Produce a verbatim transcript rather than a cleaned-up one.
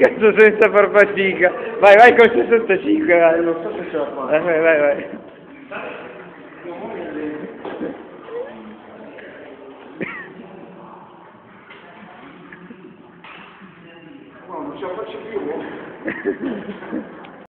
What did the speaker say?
cazzo senza far fatica. Vai, vai con sessantacinque, vai. Non so se ce la fa. Vai, vai, vai, vai. No, non ce la faccio più.